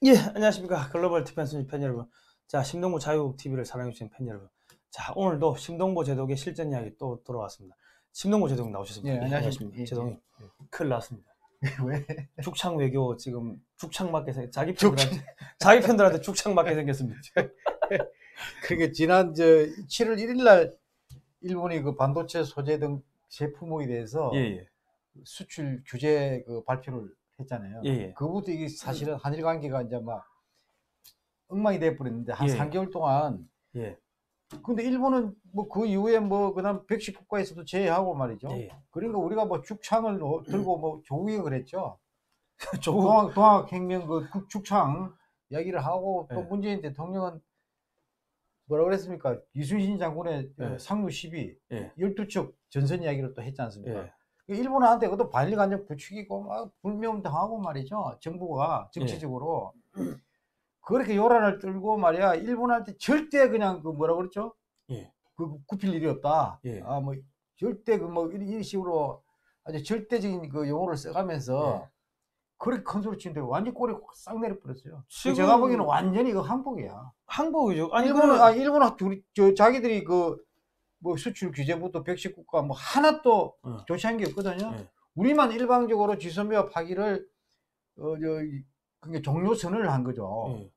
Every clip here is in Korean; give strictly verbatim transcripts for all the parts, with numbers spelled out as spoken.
예, 안녕하십니까. 글로벌 디펜스 팬 여러분. 자, 심동보 자유티비를 사랑해주신 팬 여러분. 자, 오늘도 심동보 제독의 실전 이야기 또 돌아왔습니다. 심동보 제독 나오셨습니다. 예, 예, 안녕하십니까. 안녕하십니까. 제독님. 예, 큰일 났습니다. 왜? 죽창 외교 지금 죽창 맞게 생 자기 팬들한테 자기 팬들한테 죽창 맞게 생겼습니다. 그게 지난 저 칠월 일일 날 일본이 그 반도체 소재 등 제품에 대해서 예, 예. 수출 규제 그 발표를 했잖아요. 예, 예. 그부터 이게 사실은 한일 관계가 이제 막 엉망이 돼 버렸는데 한 예. 삼 개월 동안. 예. 근데 일본은 뭐 그 이후에 뭐 그다음 백십 국가에서도 제외하고 말이죠. 예. 그러니까 우리가 뭐 죽창을 들고 뭐 조국이가 그랬죠. 조국 동학, 동학혁명 그 죽창 이야기를 하고 또 예. 문재인 대통령은 뭐라 그랬습니까? 이순신 장군의 예. 상루 십이 예. 열두 척 전선 이야기를 또 했지 않습니까? 예. 일본한테 그것도 반일간접 부추기고 막 불매운동하고 말이죠. 정부가 정치적으로 예. 그렇게 요란을 떨고 말이야. 일본한테 절대 그냥 그 뭐라 그랬죠? 예. 그 굽힐 일이 없다. 예. 아 뭐 절대 그 뭐 이런 식으로 아주 절대적인 그 용어를 써가면서 예. 그렇게 큰 소리 치는데 완전 꼬리 싹 내려버렸어요. 지금 제가 보기에는 완전히 그 항복이야. 항복이죠. 아니 일본은 그 아 일본 우리 저 자기들이 그 뭐 수출 규제부터 백십 국가 뭐 하나도 어. 조치한 게 없거든요. 예. 우리만 일방적으로 지소미아 파기를 어 저 그게 종료 선언을 한 거죠. 예.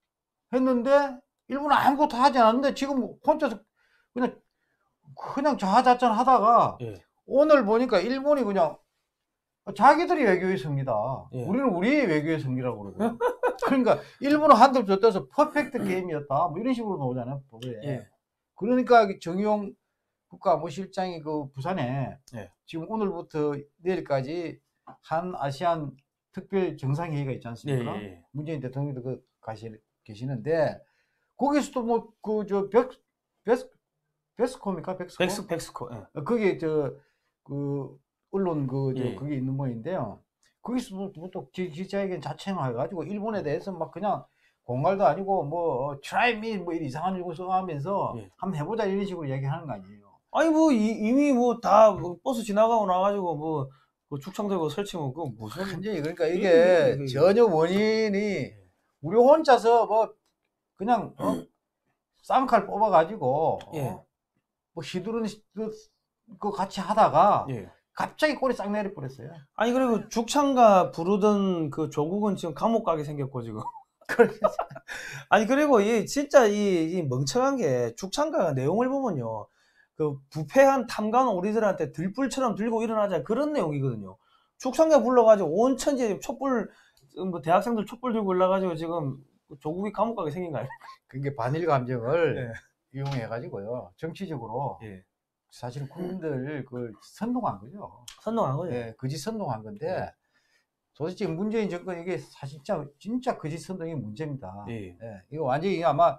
했는데 일본은 아무것도 하지 않았는데 지금 혼자서 그냥 그냥 자화자찬 하다가 예. 오늘 보니까 일본이 그냥 자기들이 외교의 승리다. 예. 우리는 우리의 외교의 승리라고 그러고. 그러니까 일본은 한들 줬다서 퍼펙트 게임이었다. 뭐 이런 식으로 나오잖아요. 보도에. 예. 그러니까 정용 국가안보실장이 그 부산에 예. 지금 오늘부터 내일까지 한 아시안 특별 정상회의가 있지 않습니까? 예. 예. 문재인 대통령도 그 가시 계시는데 거기서도 뭐 그 저 백 베스 베스코입니까? 백스코? 백스 백스코. 예. 거기에 저 그 언론 그 저 예. 그게 있는 모양인데요. 거기서 또 기자회견 자체만 해가지고 일본에 대해서 막 그냥 공갈도 아니고 뭐 try me 뭐 이런 이상한 거 써가면서 예. 한번 해보자 이런 식으로 얘기하는 거 아니에요. 아니 뭐 이, 이미 뭐 다 버스 지나가고 나가지고 뭐, 뭐 죽창 들고 설치면 그거 무슨 완전히 그러니까 이게 이게, 이게, 이게. 전혀 원인이 우리 혼자서 뭐 그냥 어? 쌍칼 뽑아가지고 예. 어? 뭐 시두른 그, 그 같이 하다가 예. 갑자기 꼬리 싹 내려버렸어요. 아니 그리고 죽창가 부르던 그 조국은 지금 감옥 가게 생겼고 지금. 아니 그리고 이 진짜 이, 이 멍청한 게 죽창가가 내용을 보면요. 그 부패한 탐관 우리들한테 들불처럼 들고 일어나자 그런 내용이거든요. 죽창가 불러가지고 온 천지에 촛불 뭐 대학생들 촛불 들고 올라가지고 지금 조국이 감옥 가게 생긴 거 아니에요? 그게 반일 감정을 예. 이용해가지고요 정치적으로 예. 사실은 국민들 그걸 선동한 거죠. 선동한 거죠. 예, 거짓 선동한 건데 도대체 문재인 정권 이게 사실 진짜 진짜 거짓 선동이 문제입니다. 예. 예, 이거 완전히 아마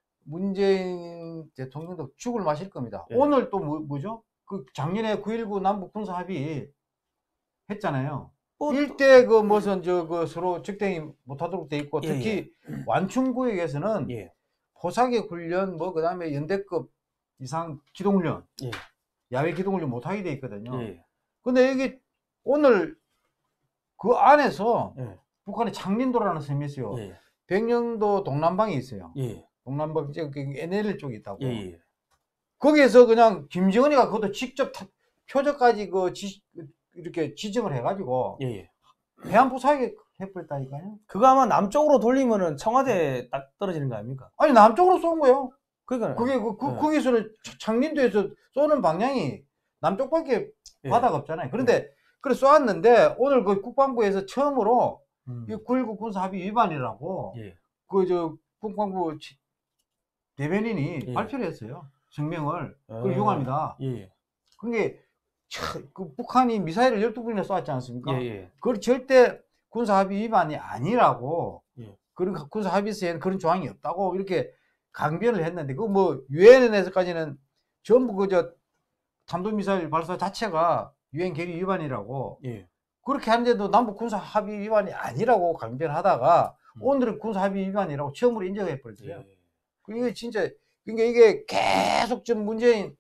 문재인 대통령도 죽을 마실 겁니다. 예. 오늘 또 뭐, 뭐죠? 그 작년에 구일구 남북 군사 합의 했잖아요. 뭐 일대 그 무슨 저 그 서로 적대이 못하도록 돼 있고 예, 특히 예. 완충 구역에서는 예. 포사계 훈련 뭐 그다음에 연대급 이상 기동훈련, 예. 야외 기동훈련 못하게 돼 있거든요. 예. 근데 이게 오늘 그 안에서 예. 북한의 창린도라는 섬이 있어요. 예. 백령도 동남방에 있어요. 예. 동남방 이제 엔엘 쪽에 있다고. 예. 예. 거기에서 그냥 김정은이가 그것도 직접 타, 표적까지 그 지, 이렇게 지정을 해가지고 예. 해안부 사이에 해버렸다니까요. 그거 아마 남쪽으로 돌리면은 청와대에 딱 떨어지는 거 아닙니까? 아니 남쪽으로 쏜 거예요. 그러니까 그게 그, 그 예. 거기서는 창린도에서 쏘는 방향이 남쪽밖에 예. 바다가 없잖아요. 그런데 그래 쏘았는데 오늘 그 국방부에서 처음으로 음. 이 구일구 군사 합의 위반이라고 예. 그 저 국방부 대변인이 예. 발표를 했어요. 성명을. 어. 그걸 이용합니다. 예. 그게 참, 그 북한이 미사일을 열두 번이나 쏘았지 않습니까? 예. 예. 그걸 절대 군사 합의 위반이 아니라고. 예. 그런 군사 합의서에는 그런 조항이 없다고 이렇게 강변을 했는데 그 뭐 유엔에서까지는 전부 그저 탄도미사일 발사 자체가 유엔 결의 위반이라고 예. 그렇게 하는데도 남북 군사 합의 위반이 아니라고 강변하다가 음. 오늘은 군사 합의 위반이라고 처음으로 인정해 버렸어요. 예. 이게 진짜 그러니까 이게 계속 좀 문재인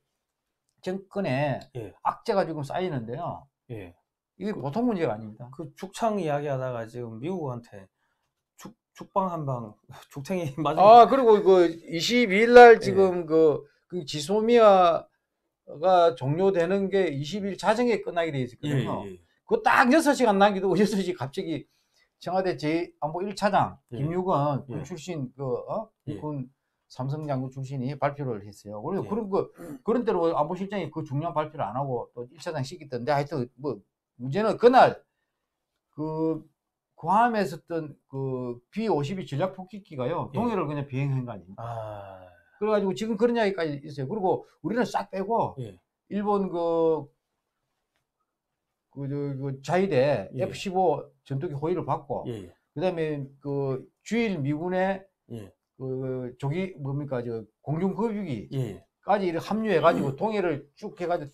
정권에 예. 악재가 지금 쌓이는데요. 예. 이게 보통 문제가 아닙니다. 그 죽창 이야기하다가 지금 미국한테 죽 죽방 한방 죽탱이 맞은. 아, 그리고 그 이십이 일 날 지금 예. 그, 그 지소미아가 종료되는 게 이십 일 자정에 끝나게 돼 있었거든요. 예, 예. 그 딱 여섯 시간 남기고 여섯 시 갑자기 청와대 제안보 일 차장 예. 김유건 군 예. 출신 그 어? 예. 군 삼성 장군 출신이 발표를 했어요. 그리고 예. 그런 거 그런 대로 안보실장이 그 중요한 발표를 안 하고 또 일 차장 시켰던데 하여튼 뭐 문제는 그날 그 구함에 있었던 그 비 오십이 전략 폭격기가요 예. 동해를 그냥 비행한 거 아닙니까? 아... 그래가지고 지금 그런 이야기까지 있어요. 그리고 우리는 싹 빼고 예. 일본 그 그, 그, 그 자위대 예. 에프 십오 전투기 호위를 받고 예. 그다음에 그 주일 미군의 예. 그 조기 뭡니까 저 공중 거주기까지 예. 이렇게 합류해가지고 음. 동해를 쭉 해가지고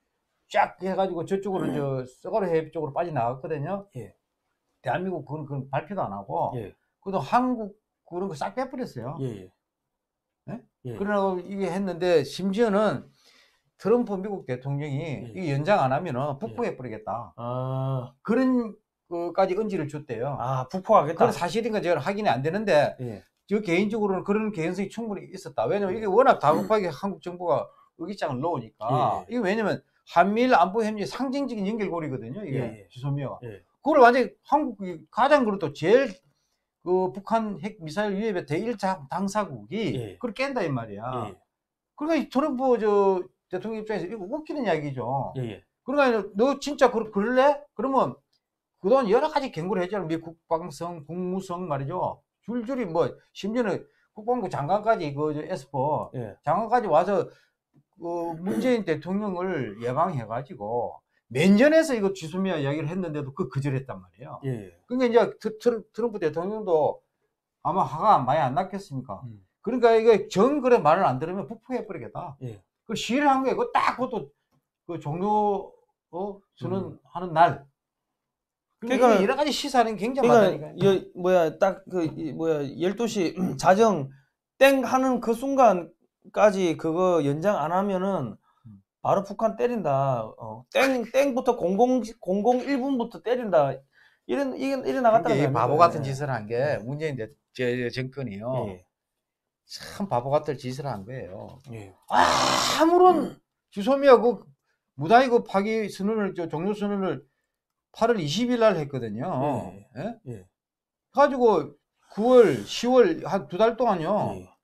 쫙 해가지고 저쪽으로 음. 저 서가르 해협 쪽으로 빠져나갔거든요. 예. 대한민국 그건, 그건 발표도 안 하고 예. 그래도 한국 그런 거 싹 빼버렸어요. 예. 예? 예. 그러고 이게 했는데 심지어는 트럼프 미국 대통령이 예. 이게 연장 안 하면은 북포해 버리겠다. 아. 그런 거까지 언지를 줬대요. 아, 북포하겠다. 그건 사실인가 제가 확인이 안 되는데 예. 저 개인적으로는 그런 개연성이 충분히 있었다. 왜냐면 이게 워낙 다급하게 한국 정부가 의기장을 놓으니까. 예. 이게 왜냐면 한미일 안보 협력의 상징적인 연결고리거든요. 이게 예. 지소미아가. 예. 그걸 완전히 한국이 가장 그래도 제일 그 북한 핵 미사일 위협의 대일 당사국이 예. 그걸 깬다 이 말이야. 예. 그러니까 트럼프 저 대통령 입장에서 이거 웃기는 이야기죠. 예. 그러니까 너 진짜 그, 그럴래? 그러면 그동안 여러 가지 경고를 했잖아. 미 국방성, 국무성 말이죠. 줄줄이 뭐 심지어는 국방부 장관까지 그 에스포 예. 장관까지 와서 그 문재인 대통령을 예방해가지고 면전에서 이거 지소미아 이야기를 했는데도 그 거절했단 말이에요. 예. 그러니까 이제 트, 트럼프 대통령도 아마 화가 많이 안 났겠습니까? 음. 그러니까 이게 정글의 말을 안 들으면 북풍해 버리겠다. 예. 그 시위를 한 거예요. 그딱 그것도 그 종료 어, 선언하는 음. 날. 그러니까 여러 가지 시사는 굉장히 그러니까 많다니까요. 여, 뭐야 딱 그 뭐야 열두 시 자정 땡 하는 그 순간까지 그거 연장 안 하면은 바로 북한 때린다. 어, 땡 땡부터 공공일 분부터 때린다. 이런 이런 이런 나갔다는 거예요. 바보 같은 짓을 한 게 문재인 대, 제, 정권이요. 예. 참 바보 같은 짓을 한 거예요. 예. 아무런 지소미아 그 무단히 그 파기 선언을 저 종료 선언을 팔월 이십일 날 했거든요. 예. 예? 예. 가지고 구월, 시월 한 두 달 동안요. 예.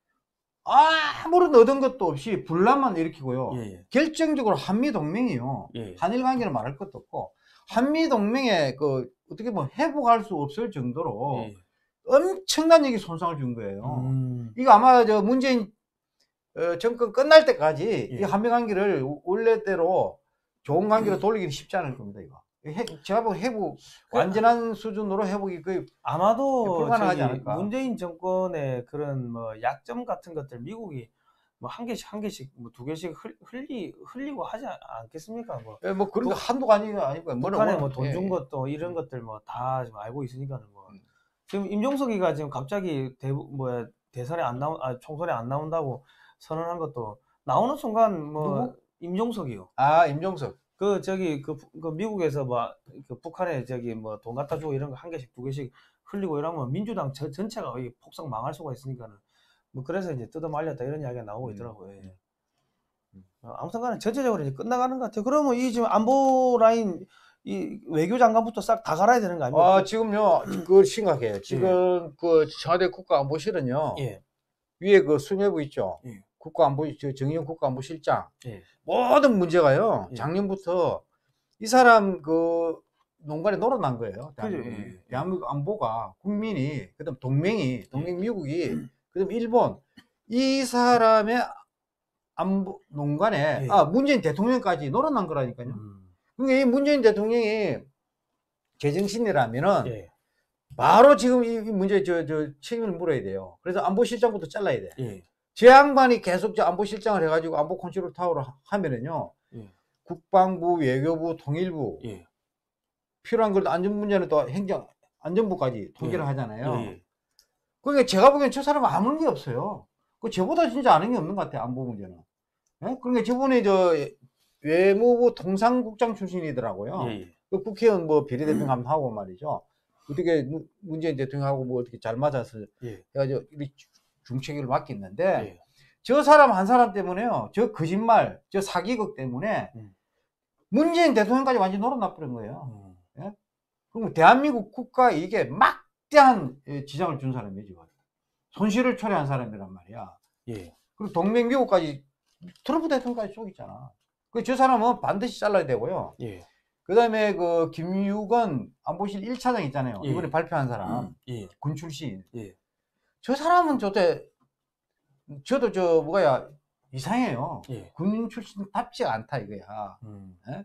아무런 얻은 것도 없이 분란만 일으키고요. 예. 결정적으로 한미 동맹이요. 예. 한일 관계는 말할 것도 없고 한미 동맹에 그 어떻게 보면 회복할 수 없을 정도로 예. 엄청난 얘기 손상을 준 거예요. 음. 이거 아마 저 문재인 어, 정권 끝날 때까지 예. 이 한미 관계를 원래대로 좋은 관계로 돌리기는 쉽지 않을 겁니다. 이거. 해, 제가 보기 회복 완전한 수준으로 회복이 거의 아마도 불가능하지 않을까. 문재인 정권의 그런 뭐 약점 같은 것들 미국이 뭐 한 개씩 한 개씩 뭐 두 개씩 흘, 흘리 흘리고 하지 않겠습니까? 뭐, 예, 뭐 그런 거 한두 가지가 아니고 북한에 뭐 돈 준 것도 이런 예. 것들 뭐 다 지금 알고 있으니까는 뭐 음. 지금 임종석이가 지금 갑자기 대 뭐야 대선에 안 나온 아 총선에 안 나온다고 선언한 것도 나오는 순간 뭐 누구? 임종석이요. 아 임종석. 그 저기 그, 그 미국에서 뭐 그 북한에 저기 뭐 돈 갖다 주고 이런 거 한 개씩 두 개씩 흘리고 이러면 민주당 저, 전체가 폭삭 망할 수가 있으니까는 뭐 그래서 이제 뜯어 말렸다 이런 이야기가 나오고 있더라고요. 음. 예. 어, 아무튼간에 전체적으로 이제 끝나가는 것 같아요. 그러면 이 지금 안보 라인 이 외교장관부터 싹 다 갈아야 되는 거 아닙니까? 아 지금요 그 심각해요. 지금 예. 그 청와대 국가안보실은요 예. 위에 그 수뇌부 있죠. 예. 국가안보 정의용 국가안보실장 예. 모든 문제가요 예. 작년부터 이 사람 그 농간에 놀아난 거예요. 대한민국. 예. 대한민국 안보가 국민이 그다음 동맹이 동맹 미국이 예. 그다음 일본 이 사람의 안보 농간에 예. 아 문재인 대통령까지 놀아난 거라니까요. 음. 그러니까 이 문재인 대통령이 제정신이라면은 예. 바로 지금 이 문제 저 저 책임을 물어야 돼요. 그래서 안보실장부터 잘라야 돼. 예. 제 양반이 계속 저 안보실장을 해가지고 안보 컨트롤 타워를 하면은요, 예. 국방부, 외교부, 통일부 예. 필요한 걸 안전 문제는 또 행정 안전부까지 통제를 예. 하잖아요. 예. 그러니까 제가 보기엔 저 사람은 아무런 게 없어요. 그 저보다 진짜 아는 게 없는 것 같아요. 안보 문제는. 예? 그러니까 저번에 저 외무부 통상국장 출신이더라고요. 예. 그 국회의원 뭐 비례대표 한번 하고 말이죠. 어떻게 문재인 대통령하고 뭐 어떻게 잘 맞아서 예. 해가지고 중책위를 맡겼는데 예. 저 사람 한 사람 때문에요. 저 거짓말, 저 사기극 때문에 음. 문재인 대통령까지 완전히 놀아나버린 거예요. 음. 예? 그럼 대한민국 국가 이게 막대한 지장을 준 사람이에요, 지금. 손실을 초래한 사람이란 말이야. 예. 그리고 동맹 미국까지 트럼프 대통령까지 속였잖아. 그 저 사람은 반드시 잘라야 되고요. 예. 그다음에 그 김유건 안보실 일 차장 있잖아요. 예. 이번에 발표한 사람, 음. 예. 군 출신. 예. 저 사람은 저때 저도 저 뭐야 이상해요. 예. 군 출신답지 않다 이거야. 음. 예?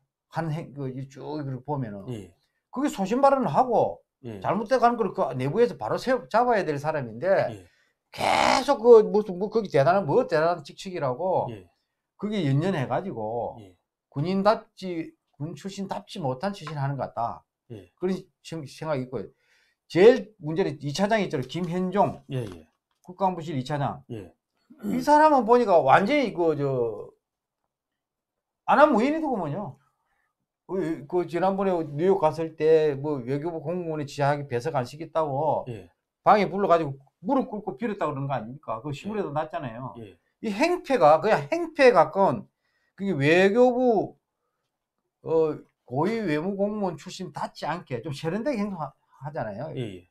한그쭉 이걸 보면은 예. 그게 소신 발언을 하고 예. 잘못돼 가는 걸 그 내부에서 바로 세워 잡아야 될 사람인데 예. 계속 그 무슨 뭐 거기 대단한 뭐 대단한 직책이라고 예. 그게 연연해 가지고 예. 군인답지 군 출신답지 못한 짓을 하는 것 같다. 예. 그런 생각이 있고요. 제일 문제는 이 차장이 있잖아요. 김현종 예. 예. 국가안보실 이 차장. 예. 이 사람은 보니까 완전히 그 저 안한 무인이더구먼요. 그, 그 지난번에 뉴욕 갔을 때 뭐 외교부 공무원이 지하에 배석 안 시켰다고 예. 방에 불러가지고 무릎 꿇고 빌었다 그러는 거 아닙니까? 그 신문에도 예. 났잖아요. 예. 이 행패가 그냥 행패에 가까운 그게 외교부 어 고위 외무 공무원 출신 닿지 않게 좀 세련되게 행동하잖아요. 예.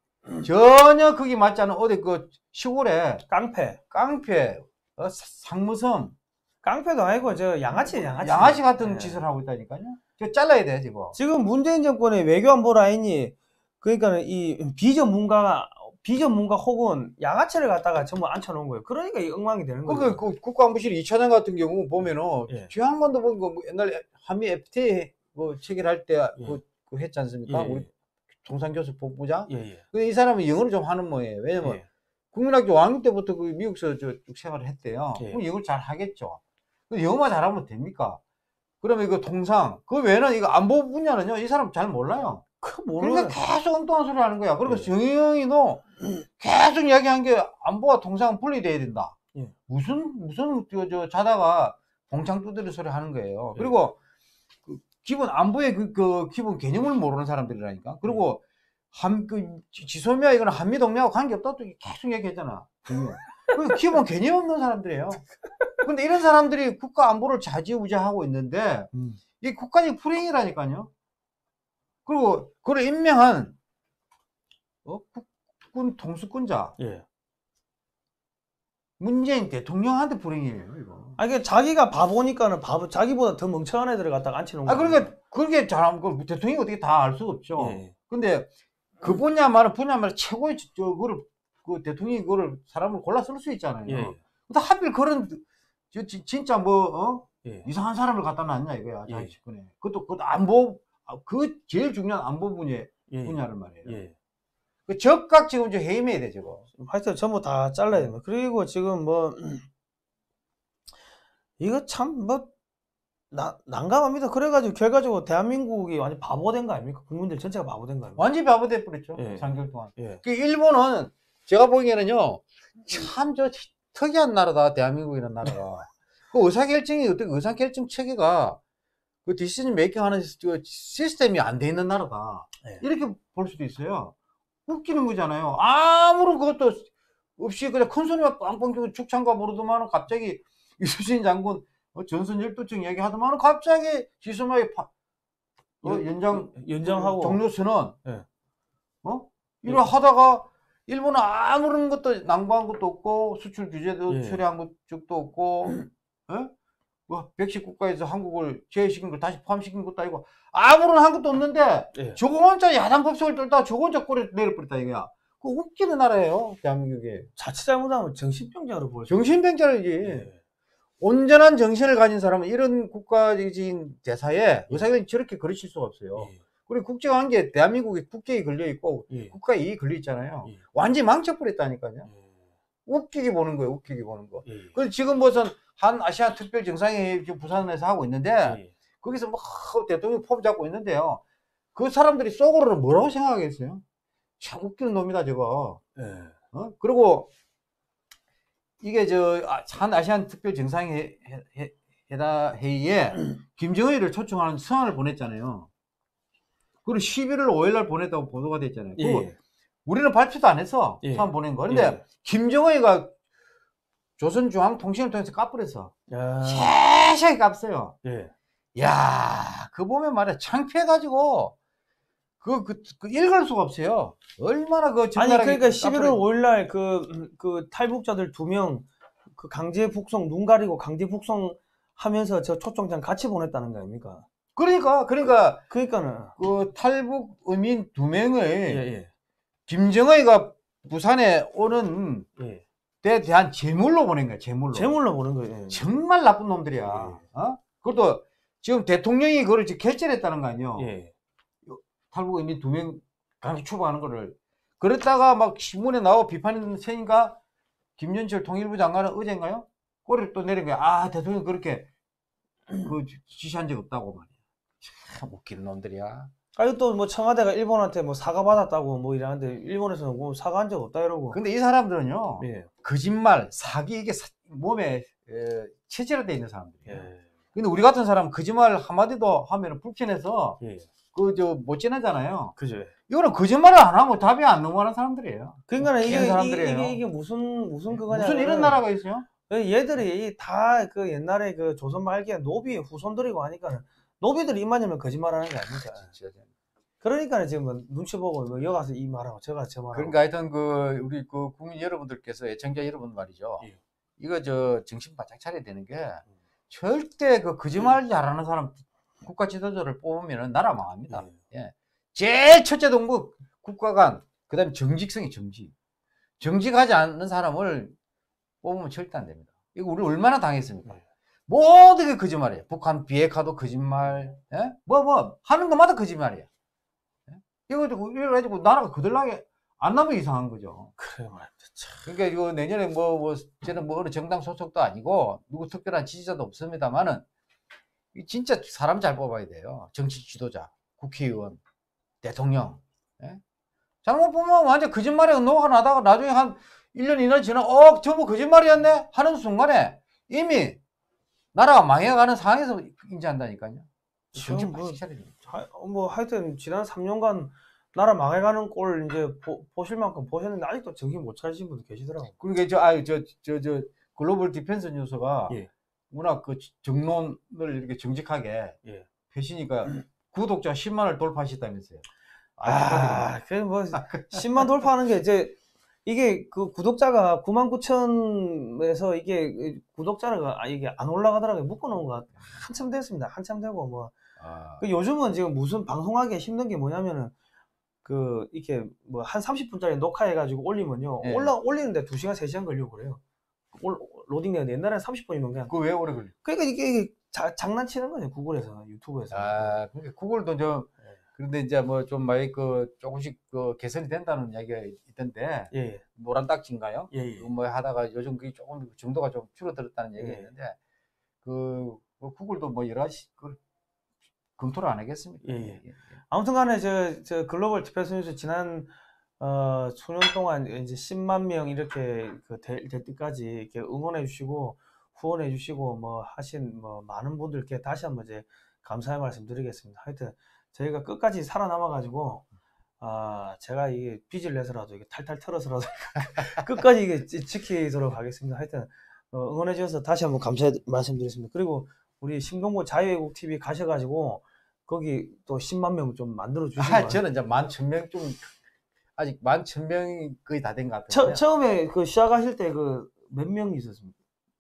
전혀 그게 맞지 않은 어디 그 시골에 깡패, 깡패, 어, 상무섬, 깡패도 아니고 저 양아치, 양아치, 양아치 같은 예. 짓을 하고 있다니까요. 저 잘라야 돼 지금. 지금 문재인 정권의 외교안보 라인이 그러니까 이 비전문가, 비전문가 혹은 양아치를 갖다가 전부 앉혀놓은 거예요. 그러니까 이 엉망이 되는 거예요. 그, 그 국가안보실 이 차장 같은 경우 보면은 예. 주한관도 보니까 뭐 옛날에 한미 에프티에이 뭐 체결할 때 예. 그, 그 했지 않습니까? 예. 우리 통상교수 본부장. 예. 예. 근데 이 사람은 영어를 좀 하는 모양이에요. 왜냐면 예. 국민학교 왕 때부터 그 미국에서 저 쭉 생활을 했대요. 예. 그럼 영어를 잘 하겠죠. 근데 영어만 잘하면 됩니까? 그러면 이거 통상 그 외에는 이거 안보 분야는요 이 사람 잘 몰라요. 그 그러니까 계속 엉뚱한 소리 하는 거야. 그리고 예. 정의영이도 계속 이야기한 게 안보와 통상은 분리돼야 된다. 예. 무슨 무슨 저, 저 자다가 봉창 두드리 소리 하는 거예요. 예. 그리고 그 기본 안보의 그, 그 기본 개념을 모르는 사람들이라니까. 그리고 한 그 지소미아 이거는 한미 동맹하고 관계 없다 또 계속 얘기했잖아. 그 기본 개념 없는 사람들이에요. 근데 이런 사람들이 국가 안보를 좌지우지하고 있는데 음. 이게 국가적 불행이라니까요. 그리고 그를 임명한 어? 국군 통수권자 예. 문재인 대통령한테 불행이에요 이거. 아니 그 자기가 바보니까는 바보 자기보다 더 멍청한 애들을 갖다가 앉혀놓은 아 거예요. 그러니까 그게 잘하면 그 대통령이 어떻게 다 알 수가 없죠. 예. 근데 그 분야만은 분야만 최고의 저 그걸 그 대통령이 그거를 사람을 골라 쓸 수 있잖아요. 예. 근데 하필 그런 저, 지, 진짜 뭐 어? 예. 이상한 사람을 갖다 놨냐 이거야 자기 예. 직권에. 그것도 그 안보 그 제일 중요한 안보 분야 예. 분야를 말이에요. 예. 그 적각 지금 저 해임해야 돼 저거. 하여튼 전부 다 잘라야 됩니다. 그리고 지금 뭐 이거 참 뭐 난감합니다. 그래가지고 결과적으로 대한민국이 완전 바보 된 거 아닙니까? 국민들 전체가 바보 된 거 아닙니까? 완전히 바보 돼버렸죠. 예. 삼 개월 동안. 예. 그 일본은 제가 보기에는요 참 저 특이한 나라다 대한민국이라는 나라가. 그 의사결정이 어떻게 의사결정 체계가 그 디시전 메이킹하는 시스템이 안 돼 있는 나라다. 예. 이렇게 볼 수도 있어요. 웃기는 거잖아요. 아무런 그것도 없이 그냥 큰 소리만 빵빵 치고 축창가 부르더만은 갑자기 이수진 장군 어, 전선 열도청 얘기하더만은 갑자기 지소미아에 파, 어, 연장 연장하고 종료 선언. 예. 어? 이러 하다가 일본은 아무런 것도 낭보한 것도 없고 수출 규제도 예. 처리한 것 적도 없고 예? 뭐 백십 국가에서 한국을 제외시킨 걸 다시 포함시킨 것도 아니고 아무런 한 것도 없는데 예. 저거 혼자 야당 법석을 떨다가 저거 혼자 꼬리 내려버렸다 이거야. 그 웃기는 나라예요 대한민국이. 자칫 잘못하면 정신병자로 보여. 정신병자이지. 예. 온전한 정신을 가진 사람은 이런 국가적인 대사에 의사결정이 저렇게 그르칠 수가 없어요. 예. 그리고 국제관계 대한민국이 국격이 걸려 있고 예. 국가 이익이 걸려 있잖아요. 예. 완전히 망쳐버렸다니까요. 예. 웃기게 보는 거예요. 웃기게 보는 거. 예. 그래서 지금 무슨 한 아시아 특별 정상회의 부산에서 하고 있는데 예. 거기서 뭐 대통령 폼 잡고 있는데요. 그 사람들이 속으로는 뭐라고 생각하겠어요? 참 웃기는 놈이다 저거. 예. 어? 그리고 이게 저 한 아시안 특별 정상회의에 김정은이를 초청하는 서한을 보냈잖아요. 그리고 십일월 오일 날 보냈다고 보도가 됐잖아요. 예. 그거 우리는 발표도 안 했어. 예. 처음 보낸 거. 그런데 예. 김정은이가 조선중앙통신을 통해서 까불어서 야. 세세하게 깝어요. 예. 야, 그 보면 말이야 창피해가지고 그, 그, 그 읽을 수가 없어요. 얼마나 그 아니 그러니까 십일월 오일 날 그 그 탈북자들 두 명 그 강제 북송 눈 가리고 강제 북송 하면서 저 초청장 같이 보냈다는 거 아닙니까? 그러니까 그러니까 그러니까는 그 탈북 의민 두 명의 예, 예. 김정은이가 부산에 오는 예. 데 대한 제물로 보낸 거야. 제물로. 제물로 보는 거예요. 예. 정말 나쁜 놈들이야. 예. 어? 그것도 지금 대통령이 그걸 지금 결재했다는 거 아니에요. 예. 탈북 의민 두 명 강제 추방하는 거를. 그랬다가 막 신문에 나오고 비판이 세니까 김현철 통일부 장관은 어젠가요? 꼬리를 또 내린 거야. 아, 대통령 그렇게 그 지시한 적 없다고 말이야. 참 웃긴 놈들이야. 아니 또 뭐 청와대가 일본한테 뭐 사과 받았다고 뭐 이러는데 일본에서는 뭐 사과한 적 없다 이러고. 근데 이 사람들은요. 예. 거짓말, 사기 이게 사, 몸에 에, 체질화되어 있는 사람들이에요. 예. 근데 우리 같은 사람은 거짓말 한마디도 하면 불편해서 예. 그 저 못 지내잖아요. 그죠. 이거는 거짓말을 안 하고 답이 안 넘어가는 사람들이에요. 그러니까 이게, 사람들이에요. 이게 이게 무슨 무슨 그거냐. 무슨 이런 나라가 있어요? 얘들이 다 그 옛날에 그 조선 말기에 노비 후손들이고 하니까 노비들 입만이면 거짓말하는 게 아닙니까? 진짜. 그러니까 지금 뭐 눈치 보고 뭐 여기 가서 이 말하고 저 가서 저 말하고. 그러니까 하여튼 그 우리 그 국민 여러분들께서 애청자 여러분 말이죠. 예. 이거 저 정신 바짝 차려야 되는 게 절대 그 거짓말 잘하는 사람 국가 지도자를 뽑으면 나라 망합니다. 예. 예. 제일 첫째 동부 국가관, 그다음에 정직성이 정직. 정직하지 않는 사람을 뽑으면 절대 안 됩니다. 이거 우리 얼마나 당했습니까? 예. 모든 게 거짓말이에요. 북한 비핵화도 거짓말, 예? 뭐, 뭐, 하는 것마다 거짓말이에요. 예? 이거, 이래가지고 나라가 그들나게 안 나면 이상한 거죠. 그래 말입니다. 참. 그러니까 이거 내년에 뭐, 뭐, 저는 뭐 어느 정당 소속도 아니고, 누구 특별한 지지자도 없습니다만은, 진짜 사람 잘 뽑아야 돼요. 정치 지도자, 국회의원, 대통령. 예? 잘못 보면 완전 거짓말에 녹아 나다가 나중에 한 일 년, 이 년 지나, 어, 저거 거짓말이었네? 하는 순간에 이미 나라가 망해가는 상황에서 인지한다니까요. 정신 뭐, 바짝 차려야 됩니다. 하, 뭐 하여튼 지난 삼 년간 나라 망해가는 꼴 이제 보, 보실 만큼 보셨는데 아직도 정신 못 차리신 분도 계시더라고요. 그러니까 저, 아, 저, 저, 저, 글로벌 디펜스 뉴스가 예. 워낙 그 정론을 이렇게 정직하게 예. 펴시니까 구독자 십만을 돌파하셨다면서요. 아, 그 뭐 십만 돌파하는 게 이제 이게 그 구독자가 구만 구천에서 이게 구독자가 아, 이게 안 올라가더라고요. 묶어놓은 거 한참 됐습니다. 한참 되고 뭐 아. 그 요즘은 지금 무슨 방송하기 힘든 게 뭐냐면은 그 이렇게 뭐 한 삼십 분짜리 녹화해가지고 올리면요 예. 올라 올리는데 두 시간 세 시간 걸리고 그래요. 올, 로딩되는데 옛날에는 삼십 분이면 그냥 그거 왜 오래 걸려? 그러니까 이게, 이게 자, 장난치는 거예요. 구글에서 유튜브에서. 아, 그러니까 구글도 좀 그런데 이제 뭐 좀 많이 그 조금씩 그 개선이 된다는 이야기가 있던데 예. 노란 딱지인가요? 예. 예. 뭐 하다가 요즘 그게 조금 정도가 좀 줄어들었다는 얘기가 예. 있는데 그, 그 구글도 뭐 여러 가지 그 검토를 안 하겠습니까? 예. 예. 아무튼간에 저, 저 글로벌 디펜스 뉴스 지난 어, 수년 동안 이제 십만 명 이렇게 그 될, 될 때까지 이렇게 응원해 주시고 후원해 주시고 뭐 하신 뭐 많은 분들께 다시 한번 이제 감사의 말씀 드리겠습니다. 하여튼 저희가 끝까지 살아남아 가지고 아 제가 이게 빚을 내서라도 이게 탈탈 털어서라도 끝까지 이게 지, 지키도록 하겠습니다. 하여튼 어, 응원해 주셔서 다시 한번 감사의 말씀드리겠습니다. 그리고 우리 신동보 자유애국 티비 가셔가지고 거기 또 십만 명 좀 만들어 주시고. 아, 저는 이제 만 천 명 좀 아직 만 천 명이 거의 다 된 것 같아요. 처, 처음에 그 시작하실 때 그 몇 명이 있었습니까?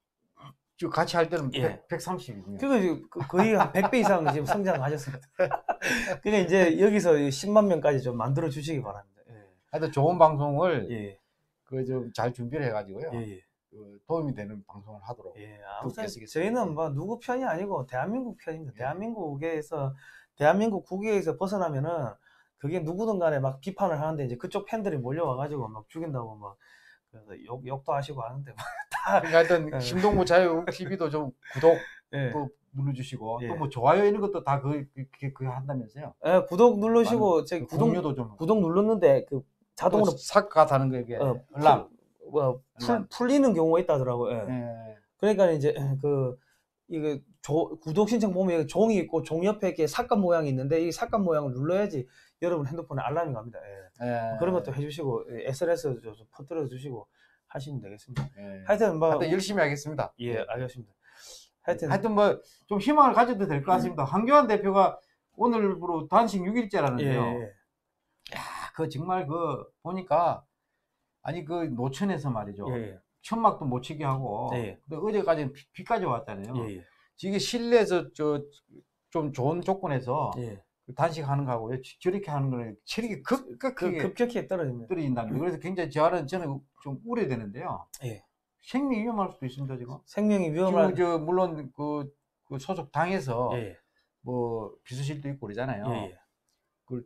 지금 같이 할 때는 예. 백삼십 명. 그거 거의 한 백 배 이상 지금 성장하셨습니다. 그러니까 이제 여기서 십만 명까지 좀 만들어 주시기 바랍니다. 예. 하여튼 좋은 방송을 예. 그 좀 잘 준비를 해가지고요. 예. 예. 그 도움이 되는 방송을 하도록. 예. 아무튼 계시겠습니다. 저희는 뭐 누구 편이 아니고 대한민국 편입니다. 예. 대한민국에서 대한민국 국외에서 벗어나면은 그게 누구든 간에 막 비판을 하는데 이제 그쪽 팬들이 몰려와가지고 막 죽인다고 막 그래서 욕, 욕도 하시고 하는데 막 다. 그러니까 하여튼 신동무 자유 티비도 좀 구독 예. 또 눌러주시고 예. 또 뭐 좋아요 이런 것도 다 그 그 그 한다면서요. 예, 구독 누르시고 제 그 구독 공유도 좀 구독 눌렀는데 그 자동으로 삭가 다는 거 이게 어, 알람. 풀, 뭐, 풀, 알람. 풀리는 경우가 있다더라고요. 예. 예. 그러니까 이제 그 이거 조, 구독 신청 보면 여기 종이 있고 종 옆에 이렇게 삭감 모양이 있는데 이 삭감 모양을 눌러야지 여러분 핸드폰에 알람이 갑니다. 예. 예. 그런 것도 해주시고 에스엔에스 좀 퍼뜨려 주시고 하시면 되겠습니다. 예. 하여튼 뭐 하여튼 열심히 하겠습니다. 예, 알겠습니다. 하여튼 하여튼 뭐 좀 희망을 가져도 될 것 같습니다. 황교안 대표가 오늘부로 단식 육 일째라는데요. 예, 예. 야, 그 정말 그 보니까 아니 그 노천에서 말이죠. 예, 예. 천막도 못 치게 하고 예. 근데 어제까지는 비, 비까지 왔잖아요. 예, 예. 이게 실내에서 저 좀 좋은 조건에서 예. 단식하는 거하고 저렇게 하는 거는 체력이 급격히 그 급격히 떨어집니다. 떨어진다는 그래서 굉장히 저는 저는 좀 우려되는데요. 예. 생명이 위험할 수도 있습니다 지금. 생명이 위험할. 지금 저 물론 그, 그 소속 당에서 예. 뭐 비서실도 있고 그러잖아요. 예, 예. 그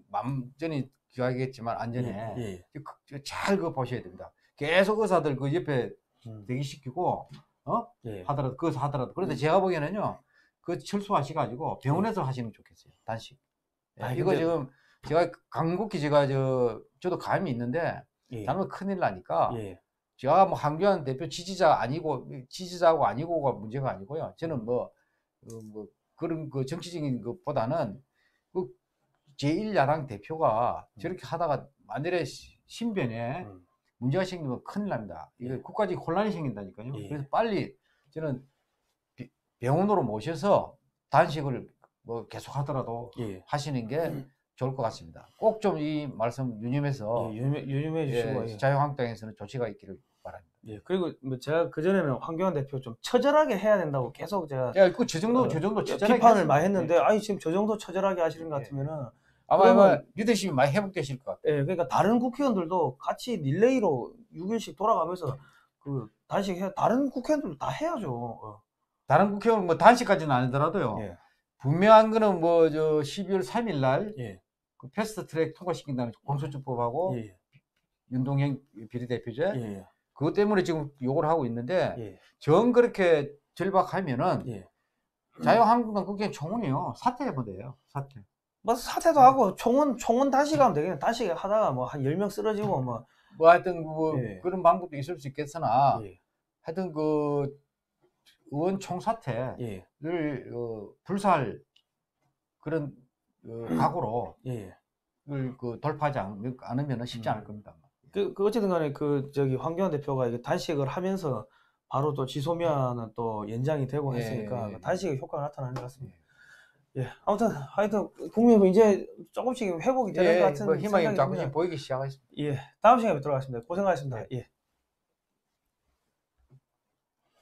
완전히 기하겠지만 안전에 예, 예. 잘 그 보셔야 됩니다. 계속 의사들 그 옆에 음. 대기시키고 어 예. 하더라도 그것서 하더라도 그런데 제가 보기에는요 그 철수하시가지고 병원에서 하시는 게 좋겠어요 단식. 예, 아, 이거 근데- 지금 제가 간곡히 제가 저 저도 감이 있는데 예. 잘못 큰일 나니까 예. 제가 뭐 황교안 대표 지지자 아니고 지지자하고 아니고가 문제가 아니고요. 저는 뭐, 어, 뭐 그런 그 정치적인 것보다는 그 제일 야당 대표가 저렇게 하다가 만일에 시- 신변에 음. 문제가 생기면 큰일 납니다. 이게 예. 국가적 혼란이 생긴다니까요. 예. 그래서 빨리 저는 비- 병원으로 모셔서 단식을 뭐 계속 하더라도 예. 하시는 게 좋을 것 같습니다. 꼭 좀 이 말씀 유념해서 예, 유념해, 유념해 주시고. 예, 예. 자유한국당에서는 조치가 있기를 바랍니다. 예. 그리고 뭐 제가 그 전에는 황교안 대표 좀 처절하게 해야 된다고 계속 제가 야, 그 저 정도 어, 저 정도 처절하게 비판을 했습니다. 많이 했는데, 예. 아니 지금 저 정도 처절하게 하시는 것 예. 같으면은 아마 그러면- 아마 리더십이 많이 회복되실 것 같아요. 예, 그러니까 다른 국회의원들도 같이 릴레이로 육 일씩 돌아가면서 그 단식해 다른 국회의원들도 다 해야죠. 어. 다른 국회의원 뭐 단식까지는 아니더라도요. 예. 분명한 거는 뭐 저 십이월 삼일 날 예. 그 패스트 트랙 통과시킨다는 공소주법하고 예. 윤동행 비례대표제 예. 그것 때문에 지금 욕을 하고 있는데 예. 정 그렇게 절박하면은 예. 자유한국당 국회 총원이요 사퇴해야 돼요. 사퇴. 뭐 사퇴도 하고 총원 총원 단식하면 되겠네. 단식 하다가 뭐 한 열 명 쓰러지고 뭐. 뭐 하여튼 뭐 예. 그런 방법도 있을 수 있겠으나 예. 하여튼 그 의원 총사퇴를 예. 어, 불사할 그런 어, 각오로 예. 그, 그 돌파하지 않- 않으면 쉽지 음. 않을 겁니다. 그, 그 어쨌든 간에 그 저기 황교안 대표가 이게 단식을 하면서 바로 또 지소미아는 또 연장이 되고 예, 했으니까 예, 예. 단식의 효과가 나타나는 것 같습니다. 예. 아무튼 하여튼 국민은 이제 조금씩 회복이 되는 것 예, 같은 뭐 희망이 생각이 조금씩 듭니다. 보이기 시작했습니다. 예. 다음 시간에 뵙도록 하겠습니다. 고생하셨습니다. 예.